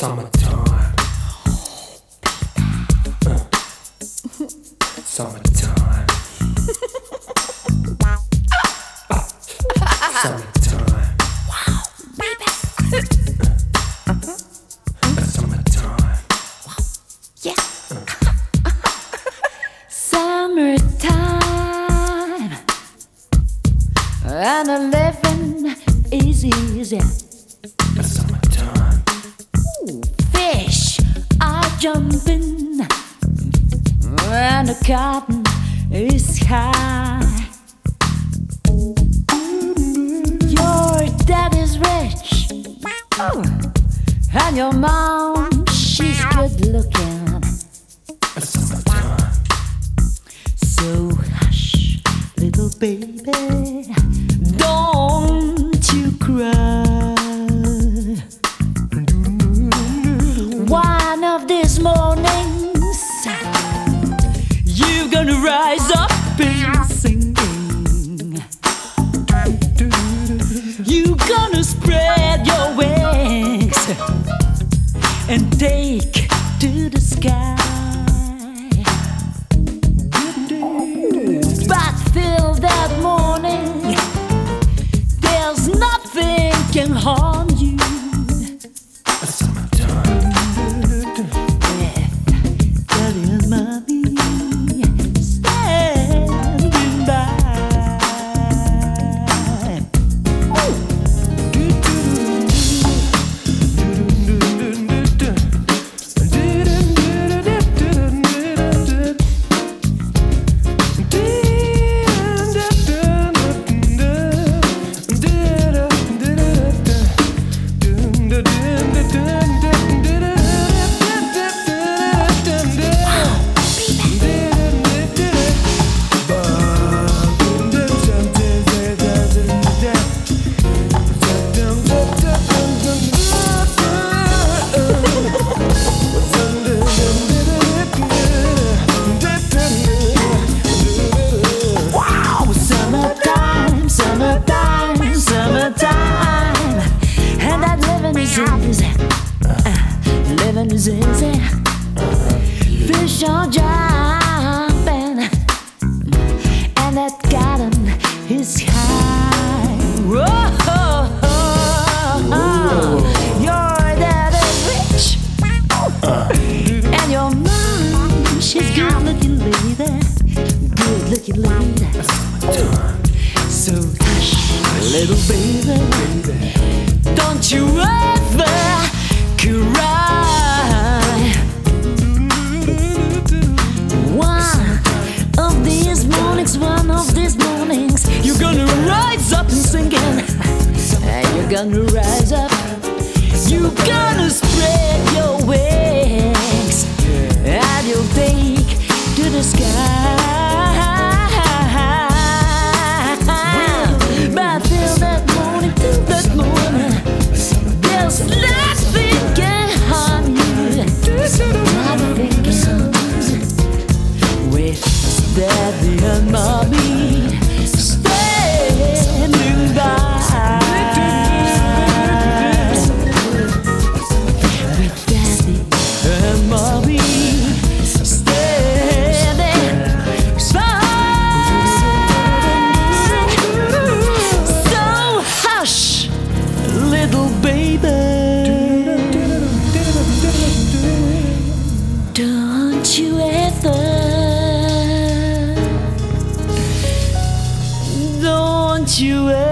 Summertime. Summertime. Summertime. Wow, baby. Summertime. Yeah. Summertime. And a living is easy. Summertime. Ooh, fish are jumping. And the cotton is high. Your dad is rich, and your mom, she's good looking. Summertime. So hush, little baby, don't you cry. One of these mornings, you're gonna rise up and singing. You're gonna spread your wings and take to the sky. But till that morning, there's nothing can harm you. Summertime. With daddy and mommy standing by. Summertime, and that living is easy. Living is easy. Fish are jumping, and that cotton is high. Whoa, your dad is rich, and your mom, she's good looking lady. Good looking lady. So hush, little baby, don't you ever cry. One of these mornings, you're gonna rise up and singing. And you're gonna rise up, you're gonna spread your wings, and you'll take to the sky. But till that morning, there's nothing can harm you. Nothing can harm you. With daddy and mommy standing by. With daddy and mommy standing by. So hush, little baby, don't you ever, don't you ever